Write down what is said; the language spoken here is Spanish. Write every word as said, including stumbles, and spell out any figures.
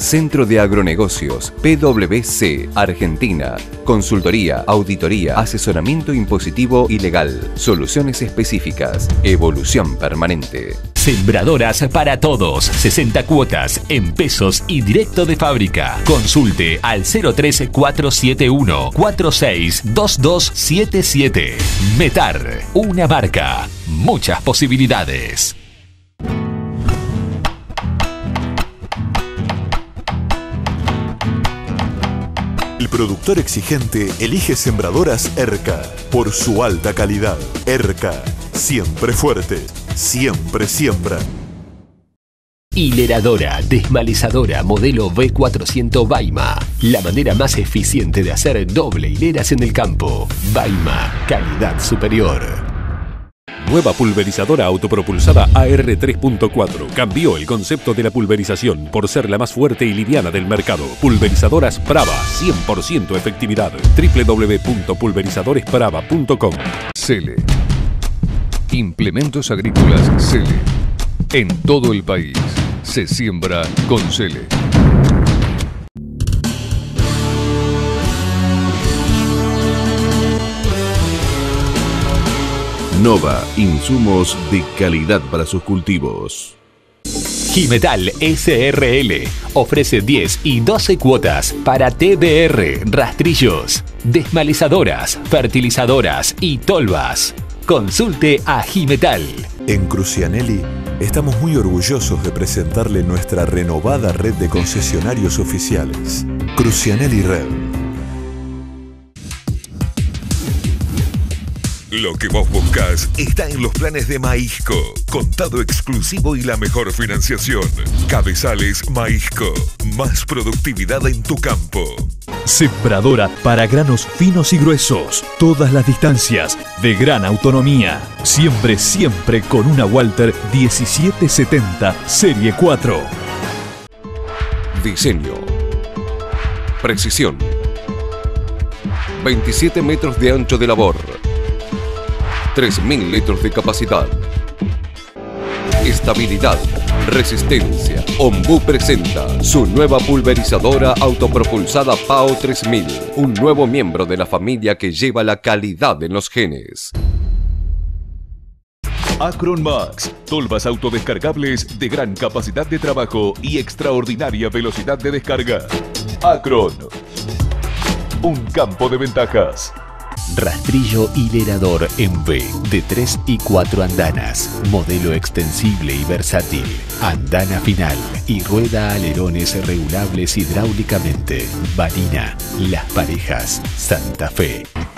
Centro de Agronegocios, P W C, Argentina. Consultoría, auditoría, asesoramiento impositivo y legal. Soluciones específicas. Evolución permanente. Sembradoras para todos. sesenta cuotas en pesos y directo de fábrica. Consulte al cero tres cuatro siete uno cuatro seis dos dos siete siete. Metar, una marca, muchas posibilidades. El productor exigente elige sembradoras ERCA por su alta calidad. ERCA, siempre fuerte, siempre siembra. Hileradora, desmalezadora, modelo B cuatrocientos Baima. La manera más eficiente de hacer doble hileras en el campo. Baima, calidad superior. Nueva pulverizadora autopropulsada A R tres punto cuatro. Cambió el concepto de la pulverización por ser la más fuerte y liviana del mercado. Pulverizadoras Prava, cien por ciento efectividad. doble u doble u doble u punto pulverizadores prava punto com. Cele. Implementos agrícolas Cele. En todo el país se siembra con Cele. Nova, insumos de calidad para sus cultivos. Jimetal S R L ofrece diez y doce cuotas para T B R, rastrillos, desmalizadoras, fertilizadoras y tolvas. Consulte a Jimetal. En Crucianelli estamos muy orgullosos de presentarle nuestra renovada red de concesionarios oficiales. Crucianelli Red. Lo que vos buscás está en los planes de Maisco. Contado exclusivo y la mejor financiación. Cabezales Maisco. Más productividad en tu campo. Sembradora para granos finos y gruesos. Todas las distancias. De gran autonomía. Siempre, siempre con una Walter diecisiete setenta Serie cuatro. Diseño. Precisión. veintisiete metros de ancho de labor. tres mil litros de capacidad. Estabilidad, resistencia. Ombú presenta su nueva pulverizadora autopropulsada P A O tres mil, un nuevo miembro de la familia que lleva la calidad en los genes. Acron Max, tolvas autodescargables de gran capacidad de trabajo y extraordinaria velocidad de descarga. Acron, un campo de ventajas. Rastrillo hilerador en V de tres y cuatro andanas. Modelo extensible y versátil. Andana final y rueda alerones regulables hidráulicamente. Vanina, Las Parejas, Santa Fe.